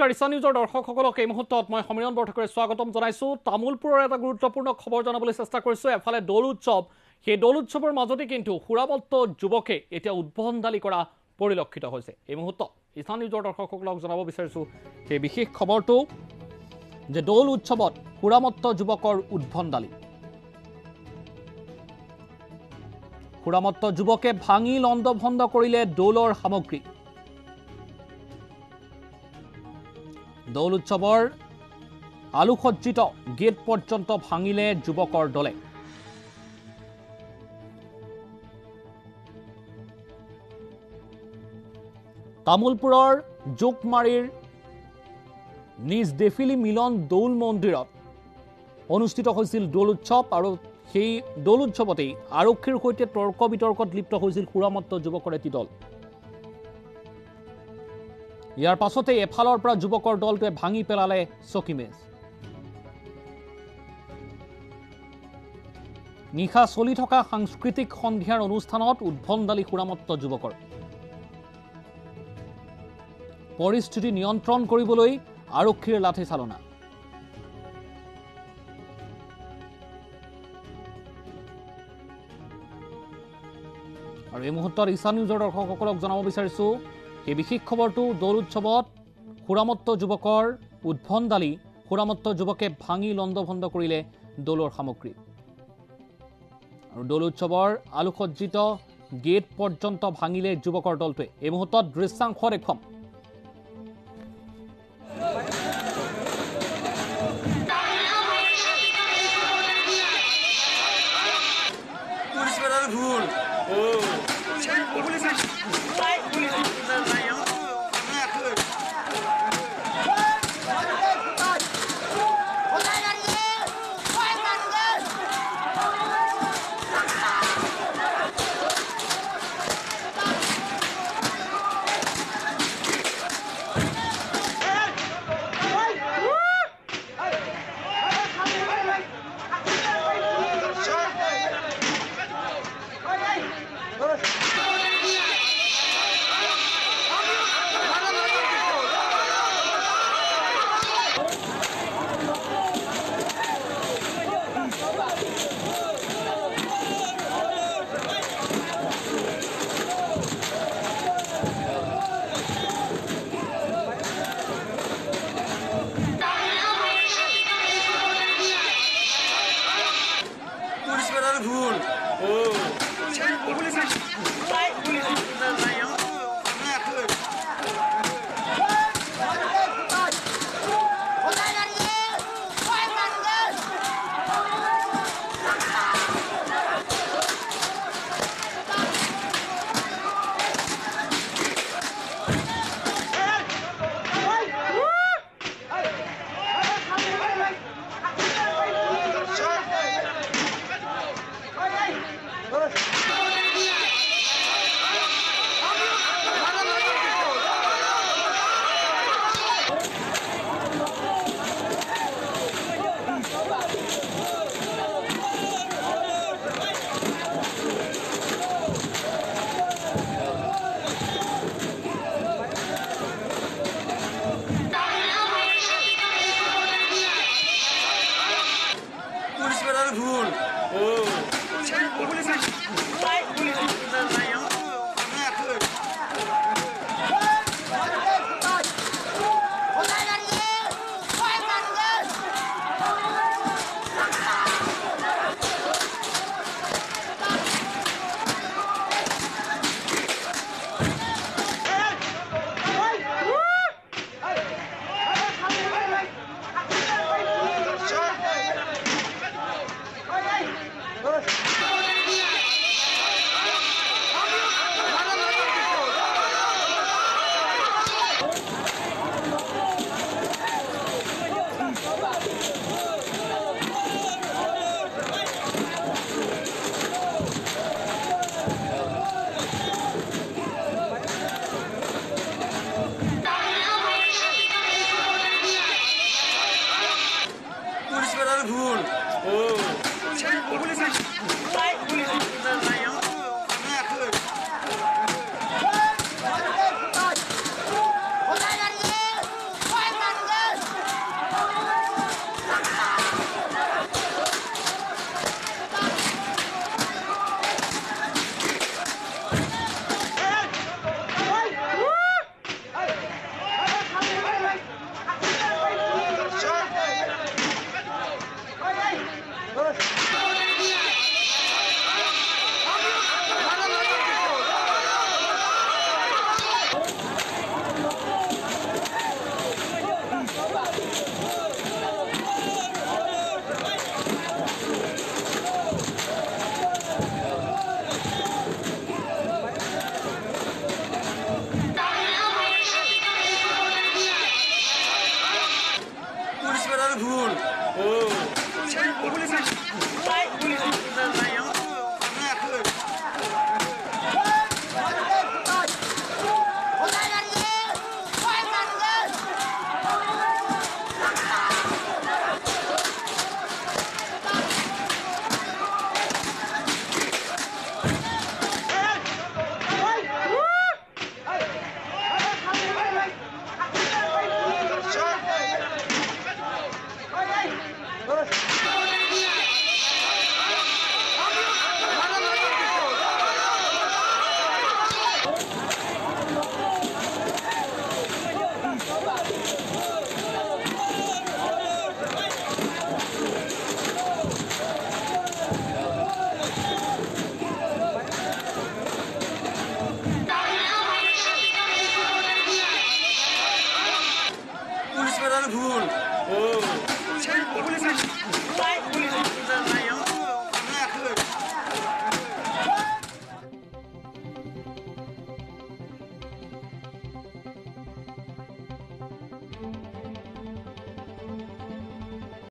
নমস্কাৰ ইছান নিউজৰ দৰ্শকসকলক এই মুহূৰ্তত মই সমীৰণ বৰঠাকুৰে স্বাগতম জনাইছো। তামুলপুৰৰ এটা গুৰুত্বপূৰ্ণ খবৰ জনাবলৈ চেষ্টা কৰিছো। এফালে দৌল উৎসৱ, সেই দৌল উৎসৱৰ মাজতে কিন্তু সুৰাবত্ত যুৱকে এতিয়া উদ্ভণ্ডালি কৰা পৰিলক্ষিত হৈছে। এই মুহূৰ্তত ইছান নিউজৰ দৰ্শকসকলক জনাব বিচাৰিছো সেই বিশেষ খবৰটো যে দৌল উৎসৱত সুৰামত্ত যুৱকৰ উদ্ভণ্ডালি। সুৰামত্ত যুৱকে ভাঙি লণ্ডভণ্ড কৰিলে দৌলৰ সামগ্ৰী। দৌল উৎসৱৰ আলোকসজ্জিত গেট পৰ্যন্ত ভাঙিলে যুৱকৰ দলে। তামুলপুৰৰ জোকমাৰীৰ নিজ ডেফিলি মিলন দৌল মন্দিৰত অনুষ্ঠিত হৈছিল দৌল উৎসৱ আৰু সেই দৌল উৎসৱতেই আৰক্ষীৰ সৈতে তৰ্ক বিতৰ্কত লিপ্ত হৈছিল সুৰামত্ত যুৱকৰ এটি দল। ইয়াৰ পাছতে এফালৰ পৰা যুৱকৰ দলটোৱে ভাঙি পেলালে চকীমেজ। নিশা চলি থকা সাংস্কৃতিক সন্ধিয়াৰ অনুষ্ঠানত উদ্ভণ্ডালি সুৰামত্ত যুৱকৰ। পৰিস্থিতি নিয়ন্ত্ৰণ কৰিবলৈ আৰক্ষীৰ লাঠি চালনা। আৰু এই মুহূৰ্তত ইছান নিউজৰ দৰ্শকসকলক জনাব বিচাৰিছো এই বিশেষ খবৰটো দৌল উৎসৱত সুৰামত্ত যুৱকৰ উদ্ভণ্ডালি। সুৰামত্ত যুৱকে ভাঙি লণ্ডভণ্ড কৰিলে দৌলৰ সামগ্ৰী। আৰু দৌল উৎসৱৰ আলোকসজ্জিত গেট পৰ্যন্ত ভাঙিলে যুৱকৰ দলটোৱে। এই মুহূৰ্তত দৃশ্যাংশ দেখুৱাম। ভুল পুলিশ প্রধান ভুল